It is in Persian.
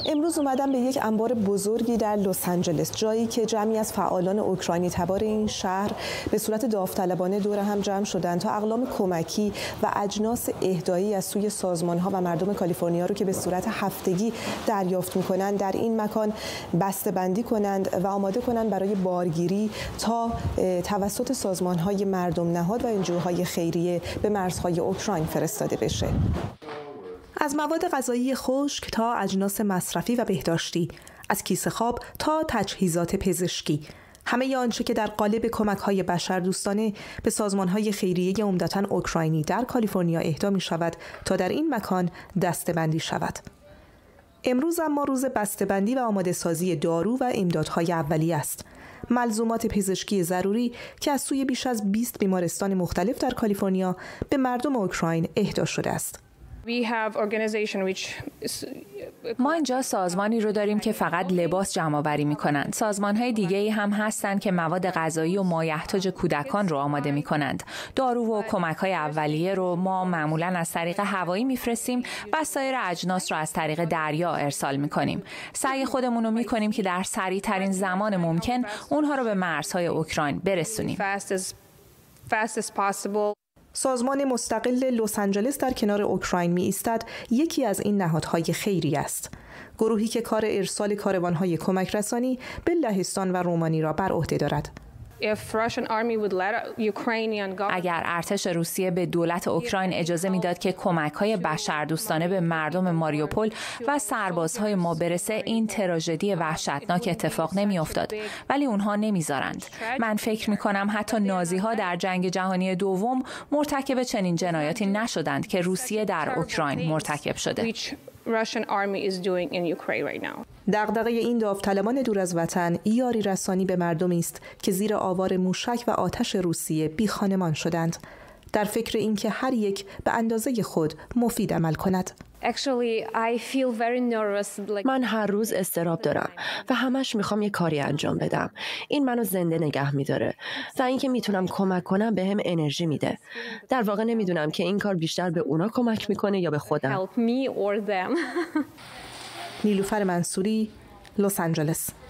امروز اومدم به یک انبار بزرگی در لس آنجلس، جایی که جمعی از فعالان اوکراینی تبار این شهر به صورت داوطلبانه دور هم جمع شدند تا اقلام کمکی و اجناس اهدایی از سوی سازمان‌ها و مردم کالیفرنیا رو که به صورت هفتگی دریافت می‌کنند در این مکان بسته‌بندی کنند و آماده کنند برای بارگیری تا توسط سازمان‌های مردم نهاد و انجیوهای خیریه به مرزهای اوکراین فرستاده بشه. از مواد غذایی خشک تا اجناس مصرفی و بهداشتی، از کیسه خواب تا تجهیزات پزشکی، همه آنچه که در قالب کمک‌های بشردوستانه به سازمان‌های خیریه عمدتاً اوکراینی در کالیفرنیا اهدا می‌شود تا در این مکان دسته‌بندی شود. امروز اما روز بسته‌بندی و آماده‌سازی دارو و امدادهای اولیه است. ملزومات پزشکی ضروری که از سوی بیش از 20 بیمارستان مختلف در کالیفرنیا به مردم اوکراین اهدا شده است. ما اینجا سازمانی رو داریم که فقط لباس جمع‌آوری می‌کنند. سازمان‌های دیگه‌ای هم هستند که مواد غذایی و مایحتاج کودکان رو آماده می‌کنند. دارو و کمک‌های اولیه رو ما معمولاً از طریق هوایی می‌فرستیم و سایر اجناس رو از طریق دریا ارسال می‌کنیم. سعی خودمون رو می‌کنیم که در سریع‌ترین زمان ممکن اونها رو به مرزهای اوکراین برسونیم. سازمان مستقل لس آنجلس در کنار اوکراین می ایستد یکی از این نهادهای خیری است. گروهی که کار ارسال کاروان‌های کمک رسانی به لهستان و رومانی را بر عهده دارد. اگر ارتش روسیه به دولت اوکراین اجازه میداد که کمک‌های بشردوستانه به مردم ماریوپول و سربازهای ما برسه، این تراژدی وحشتناک اتفاق نمی‌افتاد، ولی اونها نمیذارند. من فکر می‌کنم حتی نازی‌ها در جنگ جهانی دوم مرتکب چنین جنایاتی نشدند که روسیه در اوکراین مرتکب شده. دغدغه این داوطلبان دور از وطن یاری رسانی به مردمی است که زیر آوار موشک و آتش روسیه بی خانمان شدند، در فکر اینکه هر یک به اندازه خود مفید عمل کند. من هر روز اضطراب دارم و همش میخوام یه کاری انجام بدم. این منو زنده نگه میداره و اینکه میتونم کمک کنم بهم انرژی میده. در واقع نمیدونم که این کار بیشتر به اونا کمک میکنه یا به خودم. نیلوفر منصوری، لس آنجلس.